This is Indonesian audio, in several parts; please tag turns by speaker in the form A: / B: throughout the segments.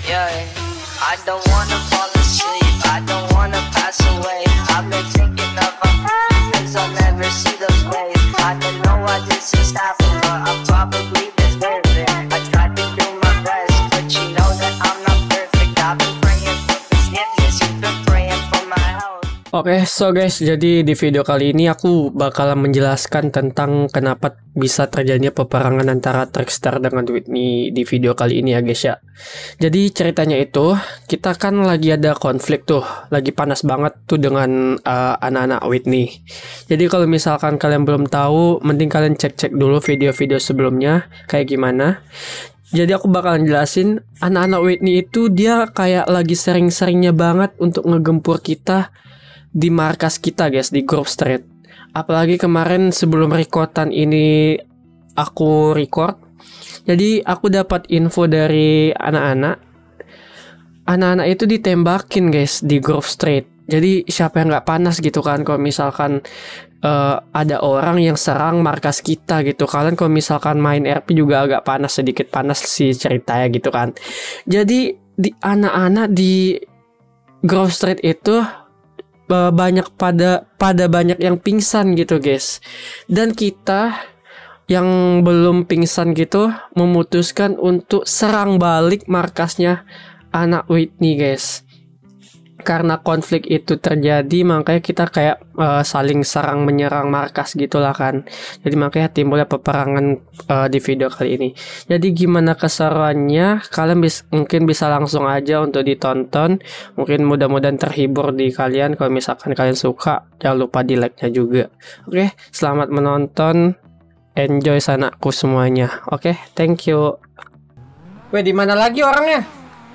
A: Yeah, I don't wanna fall asleep, I don't wanna pass away. I've been thinking of our cause I'll never see those waves. I don't know why this is happening, but I probably deserve it. I tried to do my best, but you know that I'm not perfect. I've been praying for forgiveness, you've been praying for my health.
B: Oke, so guys, jadi di video kali ini aku bakalan menjelaskan tentang kenapa bisa terjadinya peperangan antara Trickstar dengan Whitney di video kali ini ya guys ya. Jadi ceritanya itu, kita kan lagi ada konflik tuh, lagi panas banget tuh dengan anak-anak Whitney. Jadi kalau misalkan kalian belum tahu, mending kalian cek-cek dulu video-video sebelumnya kayak gimana. Jadi aku bakalan jelasin, anak-anak Whitney itu dia kayak lagi sering-seringnya banget untuk ngegempur kita di markas kita guys, di Grove Street. Apalagi kemarin sebelum recordan ini aku record, jadi aku dapat info dari anak-anak itu ditembakin guys di Grove Street. Jadi siapa yang nggak panas gitu kan kalau misalkan ada orang yang serang markas kita gitu. Kalian kalau misalkan main RP juga agak panas, sedikit panas sih ceritanya gitu kan. Jadi di anak-anak di Grove Street itu banyak pada banyak yang pingsan gitu guys, dan kita yang belum pingsan gitu memutuskan untuk serang balik markasnya anak Whitney guys. Karena konflik itu terjadi, makanya kita kayak saling serang menyerang markas gitulah kan. Jadi makanya timbulnya peperangan di video kali ini. Jadi gimana keseruannya? Kalian mungkin bisa langsung aja untuk ditonton. Mungkin mudah-mudahan terhibur di kalian. Kalau misalkan kalian suka, jangan lupa di like-nya juga. Oke, selamat menonton. Enjoy sanaku semuanya. Oke, thank you. Weh, di mana lagi orangnya?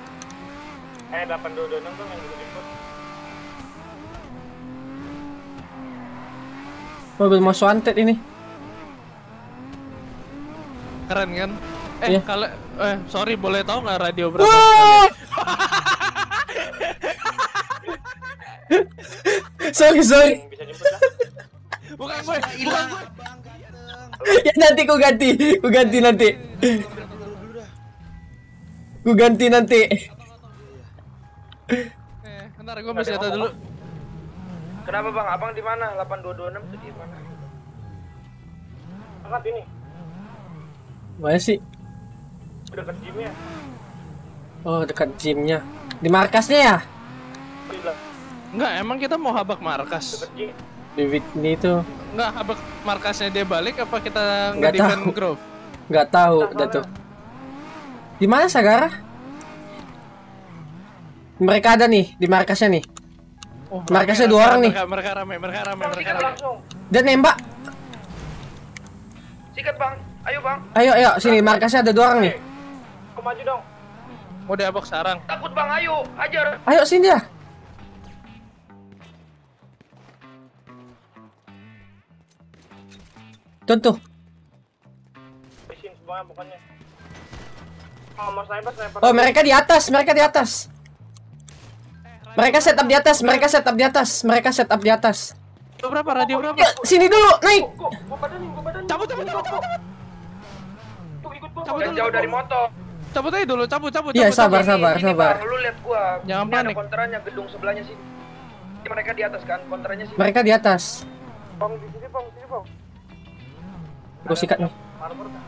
C: 8226 tuh yang gue jemput.
B: Mobil Most Wanted ini.
C: Keren kan?
B: Iya.
C: Kalau sorry, boleh tahu nggak radio berapa?
B: Sorry.
C: Bisa jemput lah. Bukan gue.
B: Ya nanti ku ganti nanti. Ku ganti nanti.
C: Bentar, gue masih data dulu.
D: Kenapa bang? Abang di mana? 8226 tuh di mana? Angkat ini.
B: Mana sih?
D: Dekat gymnya.
B: Oh, dekat gymnya. Di markasnya ya?
C: Enggak, emang kita mau habak markas?
D: Dekat gym.
B: Di Whitney itu.
C: Enggak, habak markasnya dia balik apa kita
B: Nggak
C: nge-defend
B: tahu.
C: Grove?
B: Nggak tahu dah tuh. Di mana Sagara? Mereka ada nih di markasnya nih.
C: Oh,
B: Markasnya
C: rame,
B: 2 orang nih.
C: Mereka rame.
D: Sikat langsung.
B: Dan nembak.
D: Sikat bang. Ayo bang.
B: Ayo sini, markasnya ada 2 orang nih.
D: Kau maju dong.
C: Mau dihabak sarang.
D: Takut bang, ayo. Ajar.
B: Ayo sini dia. Tuh.
D: Habisin semuanya pokoknya. Mau sniper.
B: Oh, mereka di atas. Mereka setup di atas.
C: Radio berapa?
B: Ya, sini dulu, naik.
D: Gua badanin.
C: Cabut.
D: Tuh ikut gua.
C: Cabut
D: Jangan
C: dulu.
D: jauh dari motor.
C: Cabut aja dulu, cabut.
B: Iya, sabar.
D: Ini, Bang, lu lihat gua.
C: Jangan
D: Ini ada
C: panik.
D: konterannya gedung sebelahnya sini. Mereka di atas kan, konterannya sini.
B: Mereka di atas.
D: Bang di sini bang.
B: Gue sikat nih.
D: Marmer kan?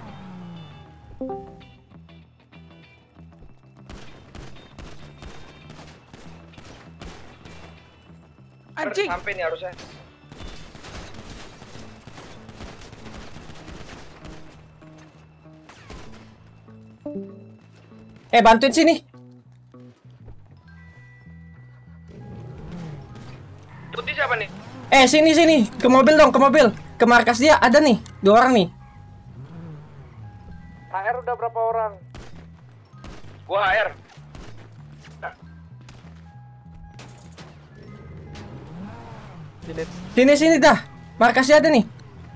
C: Anjing.
D: Sampai nih harusnya.
B: Bantuin sini.
D: Putih siapa nih?
B: Sini. Ke mobil dong, Ke markas dia ada nih, 2 orang nih.
D: HR udah berapa orang? Gua HR.
B: Sini dah. Markasnya ada nih.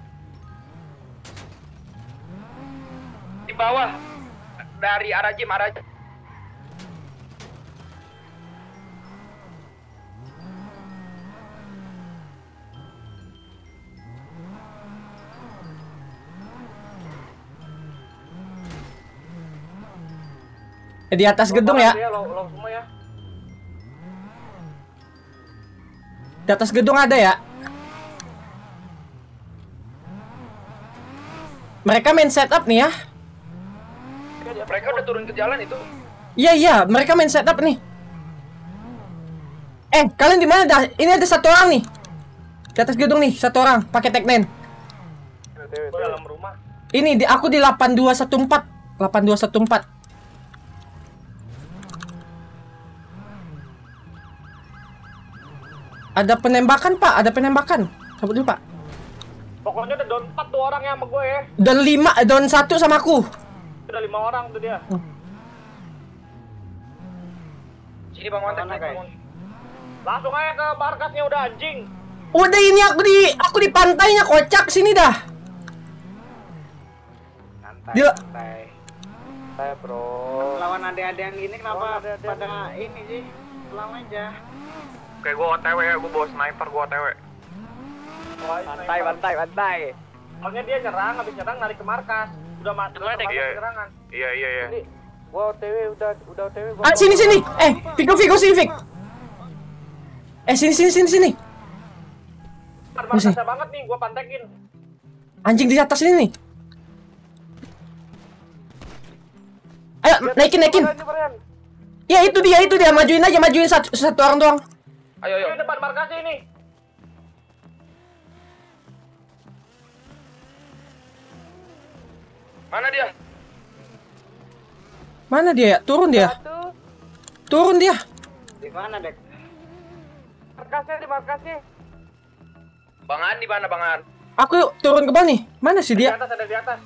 D: Di bawah. Dari arah gym.
B: Di atas gedung ya.
D: Lo semua ya.
B: Di atas gedung ada ya. Mereka main setup nih ya.
D: Mereka udah turun ke jalan itu.
B: Iya, mereka main setup nih. Kalian di mana dah? Ini ada satu orang nih. Di atas gedung nih, satu orang pakai Tech9.
D: Gua dalam rumah.
B: Ini aku di 8214. 8214. Ada penembakan, Pak. Ada penembakan. Cabut dulu, Pak.
D: Pokoknya udah down 4 tuh orang yang sama gue ya.
B: Down 5, down 1 sama aku.
D: Udah 5 orang tuh dia. Sini Bang Wantek naik bangun. Langsung aja ke markasnya udah anjing.
B: Udah ini aku di pantainya kocak sini dah.
D: Santai. Santai, Bro.
E: Lawan adik-adik yang gini kenapa pada ini sih? Pulang aja.
D: Oke, gua OTW ya, gua bawa sniper, gua OTW. Bantai. Soalnya dia nyerang, habis nyerang narik ke markas. Udah mati serangan. Iya. Ini gua OTW udah OTW gua.
B: Sini. Vigo sini, Vig. Sini.
D: Markasnya banget nih, gua pantekin.
B: Anjing di atas ini nih. Ayo, naikin. Ya itu dia, majuin satu orang doang.
D: Ayo. Ini depan markasnya ini.
B: Mana dia ya? Turun dia.
E: Di mana, Dek?
D: Di markasnya. Bangan di mana, Bangan?
B: Aku turun ke bawah nih. Mana sih dia?
D: Ada di atas.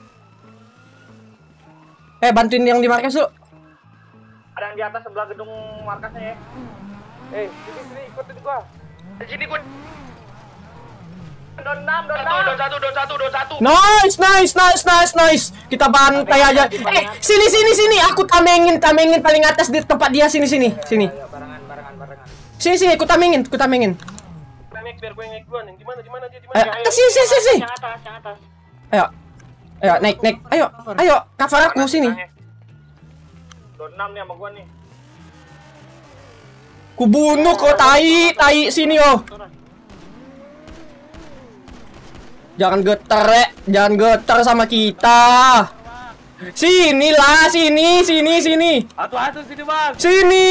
B: Bantuin yang di markas dulu.
D: Ada yang di atas sebelah gedung markasnya ya. Sini ikutin gua. Di sini gua. Don 1.
B: Nice. Kita bantai aja. Sini. Aku tamengin paling atas di tempat dia sini.
E: Ayo, barengan.
B: Sini, aku tamengin.
D: Biar gue naik duluan. Di mana dia?
B: Sini.
E: Yang atas.
B: Ayo, naik. Ayo, cover aku sini.
D: Don 6 nih sama gua nih.
B: Kubunuh kau tai sini oh. Jangan getar sama kita. Sini.
C: Atu sini bang.
B: Sini.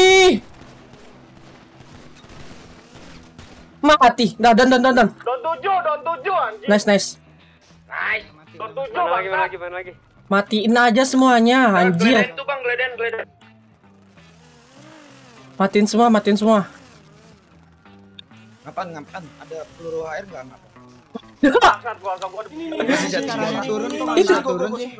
B: Mati. Don.
D: Don 7 anjing.
B: Nice.
D: Don 7
E: Main lagi.
B: Matiin aja semuanya, anjir.
D: Gleden tuh Bang, Gleden.
B: Matiin semua.
F: Ngapain? Ada peluru air nggak?
D: Bangsat gua ini.
F: Turun sih.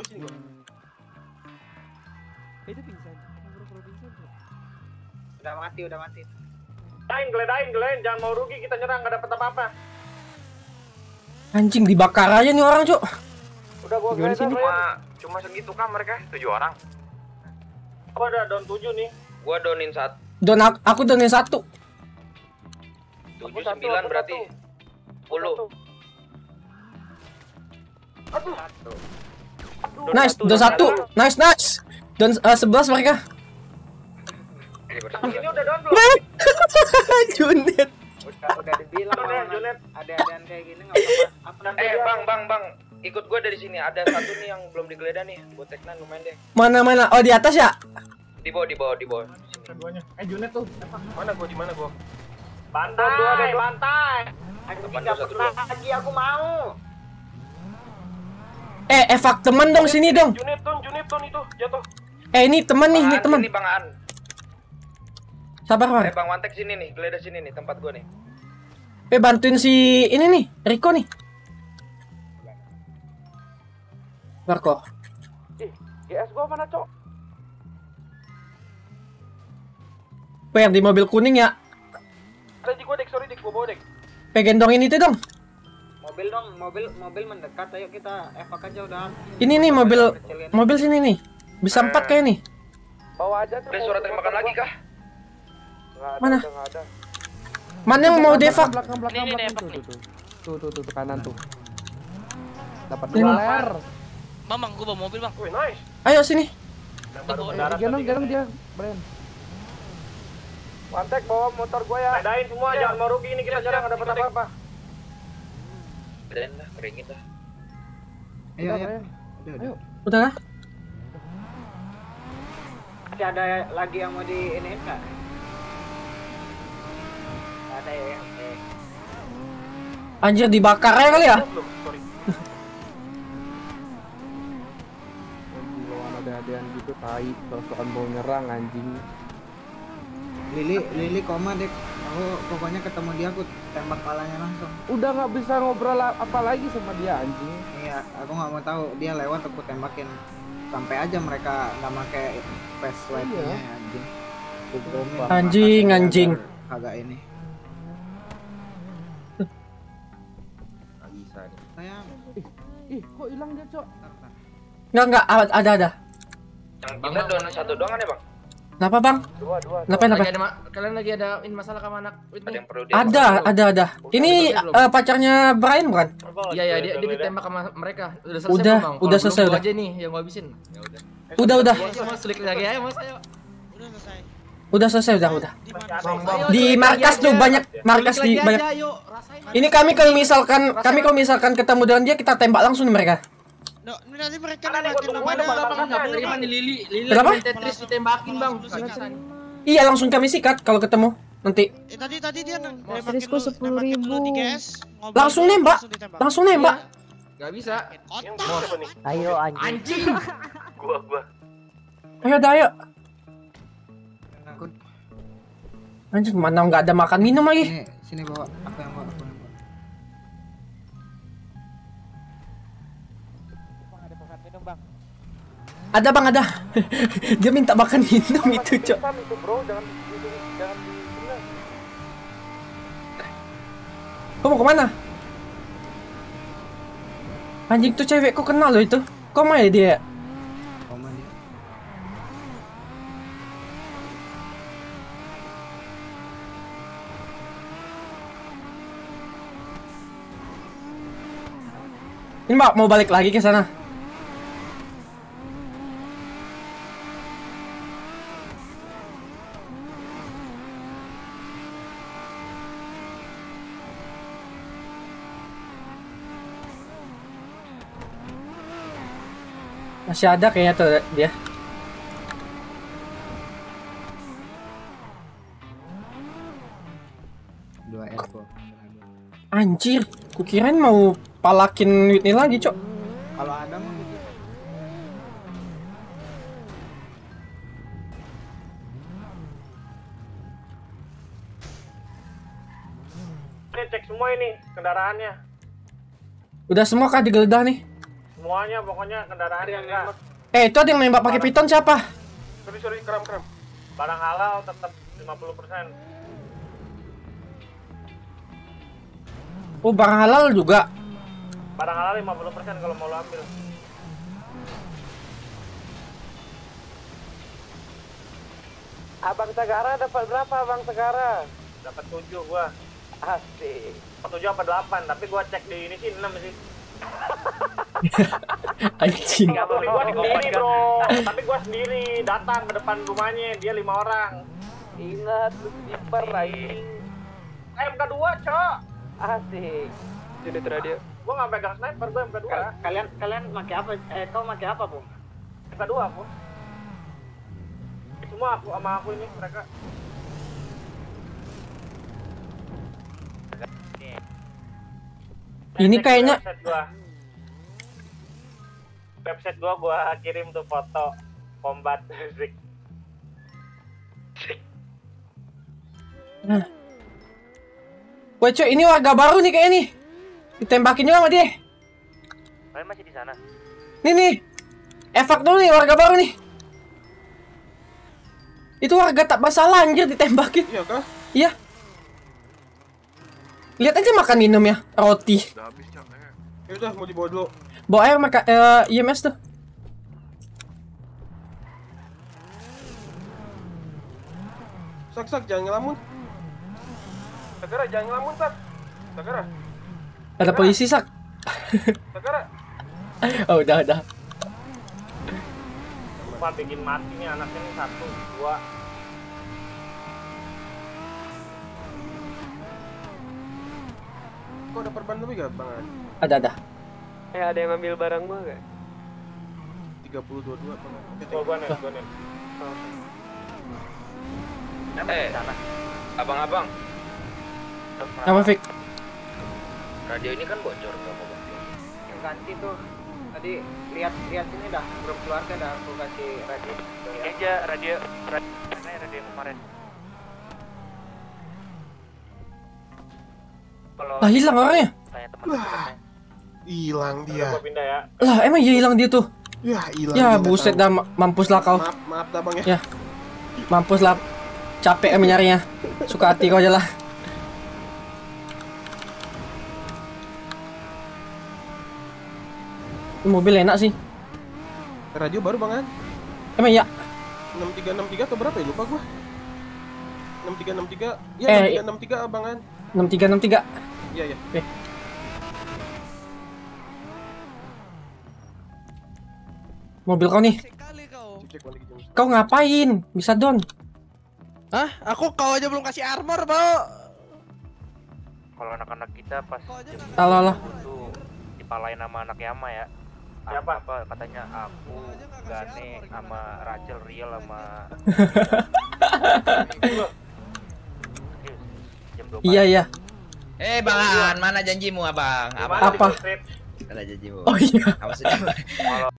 E: Udah mati.
D: Glenn, jangan mau rugi, kita nyerang nggak dapat apa-apa.
B: Anjing dibakar aja nih orang, Cuk.
D: Udah gua cuma segitu kan mereka 7 orang. Gua ada down 7 nih. Gua downin 1.
B: Aku donin 1.
D: 9 berarti 10.
B: Nice, don 1. Nice. Don 11 mereka.
D: Ini udah down belum?
B: Junet.
E: Udah dibilang
D: Junet.
E: ada kayak gini enggak apa-apa.
D: Bang, ikut gua dari sini. Ada satu nih yang belum digeledah nih. Buat Tech9 lumayan deh.
B: Mana? Oh, di atas ya?
D: Di bawah.
C: Keduanya. Junet tuh. Di mana gua?
D: Bantai.
E: Lagi aku mau.
B: Evak teman dong sini dong.
D: Junet itu jatuh.
B: Ini teman nih, ini teman.
D: Ini Bang An.
B: Sabar, Mar.
D: Bang Wantek sini nih, geledah sini nih tempat gua nih.
B: Bantuin si ini nih, Rico nih. Marco.
D: GS gua mana, Cok?
B: Yang di mobil kuning ya.
D: Ada di gua, Dek. Sorry, Dek. Gua bawa, Dek.
B: Gendongin itu dong.
E: Mobil mendekat, ayo kita evak aja udah.
B: Ini nih mobil sini nih. Bisa 4 kayak nih.
D: Bawa aja tuh. Ada suara tembakan lagi kah?
B: Mana? Mana yang mau devak?
C: Ini tuh kanan tuh. Dapat
B: Ini.
C: dolar.
G: Mamang, gua bawa mobil bang.
D: Wih, nice.
B: Ayo sini.
D: Baru mendarat.
C: Gendong dia, Bren.
D: Mantek bawa motor gue ya. Pedain semua, jangan mau rugi ini kita jarang dapat apa-apa.
E: Keren lah, keringin lah.
F: Ayo. Udah.
B: Udah lah.
E: Masih ada lagi yang mau di ini enggak? Ada ya.
B: Anjir dibakar ya kali ya?
C: Lawan ada-adaan gitu, tai, sosokan mau nyerang anjing.
F: Lili koma dek. Aku pokoknya ketemu dia aku tembak palanya langsung.
C: Udah nggak bisa ngobrol apa lagi sama dia anjing.
F: Iya, aku nggak mau tahu dia lewat aku tembakin. Sampai aja mereka nggak pakai face wipe-nya anjing.
B: Anjing.
F: Kagak ini.
C: Nggak bisa nih.
F: Sayang.
C: Ih, kok hilang dia, Cok?
B: Enggak, ada.
E: Yang kita doang satu doang ya, Bang?
B: Kenapa bang?
D: Dua.
B: Kenapa?
C: Kalian lagi ada masalah sama anak
E: Ada yang perlu
B: Ada. Ini pacarnya Brian bukan?
C: Iya, dia ditembak sama mereka. Udah selesai belum, Bang?
B: Udah selesai
C: Kalau belum,
B: udah.
C: gua aja nih yang gua habisin. Ya udah.
B: Udah.
C: Mas sulik lagi ayo, Mas, ayo.
B: Udah selesai udah.
C: Bang.
B: Di markas tuh banyak markas di banyak. Ini kami kalau misalkan ketemu dengan dia kita tembak langsung nih mereka.
G: Nanti mereka
C: Terima nih Lili
B: Kenapa?
C: Tetris ditembakin, Bang. Nggak bisa nih.
B: Iya langsung kami sikat kalau ketemu nanti.
G: Tadi dia
H: Tetrisku 10.000.
B: Langsung nembak.
C: Nggak bisa.
H: Ayo anjing.
E: Gua.
B: Ayo. Anjir mana nggak ada makan minum lagi.
F: Sini bawa. Aku yang bawa.
B: Ada bang ada. Dia minta makan minum itu cok.
D: Itu bro, jangan di
B: Kau mau kemana? Anjing tuh cewek kok kenal loh itu. Kok main dia?
F: Koma dia.
B: Ini mbak mau balik lagi ke sana. Masih ada kayaknya tuh dia.
F: Dua Evo.
B: Anjir, kukirain mau palakin Whitney lagi, Cok.
F: Kalau ada mah
D: Ini cek semua ini kendaraannya.
B: Udah semua kah digeledah nih?
D: Semuanya pokoknya kendaraannya enggak.
B: Itu ada yang nembak pakai piton siapa?
D: Sorry, kram. Barang halal tetap 50%.
B: Oh, barang halal juga.
D: Barang halal 50% kalau mau lo ambil. Abang Segara dapat berapa Abang Segara? Dapat 7 gua. Asik. 7 apa 8, tapi gua cek di ini sih 6 sih.
B: Anjing.
D: Tapi gua sendiri bro. Tapi gua sendiri datang ke depan rumahnya, dia 5 orang. Ingat lu sniper anjing. MK2 cok. Asik. Jadi teradia. Gua nggak pegang sniper, gua MK2.
E: Kalian pakai apa? Kau pakai apa, Bung?
D: MK2 aku. Semua aku sama aku ini mereka.
B: Ini kayaknya
D: website gua kirim tuh foto combat music.
B: Nah. Wah, Cok, ini warga baru nih kayaknya nih. Ditembakin juga sama dia.
D: Kalian masih di sana?
B: Nih. Evak dulu nih warga baru nih. Itu warga tak masalah anjir ditembakin.
C: Iya kah?
B: Iya. Lihat aja makan minum ya, roti.
C: Udah habis, Cok. Ya udah mau dibawa dulu.
B: Bawa air makan IMS tuh.
C: Sak, jangan ngelamun. Segera jangan ngelamun, Sak. Segera.
B: Ada polisi, Sak.
C: Segera.
B: Oh, udah.
D: Sumpah bikin mati nih anaknya nih 1, 2.
I: Kok ada perban lebih gak Bang?
B: Ada.
J: Ada yang ngambil barang gua gak?
I: 30-22 Bang.
D: Gua nih.
K: Abang-abang.
B: Apa Fik?
K: Radio ini kan bocor nggak mau ganti.
E: Yang ganti tuh tadi lihat ini dah grup keluarga dah aku kasih radio.
K: Ini aja radio yang kemarin. Kalau
B: Hilang orangnya.
K: Tanya teman-temannya.
I: Hilang dia.
D: Gua pindah ya.
B: Lah emang iya hilang dia tuh.
I: Ya hilang.
B: Ya
I: dia,
B: buset
I: tahu.
B: dah, mampus lah kau.
I: Maaf dah Bang ya.
B: Ya. Mampus lah. Capek mencarinya. Suka hati kau aja lah. Mobil enak sih.
I: Radio baru Bang An.
B: Emang iya.
I: 6363 atau berapa ya lupa gua. 6363. Ya 6363 Bang An.
B: 6363.
I: Iya.
B: Oke. Mobil kau nih.
I: Cek lagi jam.
B: Kau ngapain? Bisa don.
G: Hah? Kau aja belum kasih armor, Bau.
K: Kalau anak-anak kita pas
B: Alah.
K: itu dipalain sama anak Yama ya.
D: Siapa?
K: Apa katanya aku, Gane, sama Rachel, Riel sama jam 2
B: Iya.
L: Bang An, mana janjimu abang?
B: Apa?
L: Ada janjimu.
B: Oh iya.
L: Apa saja?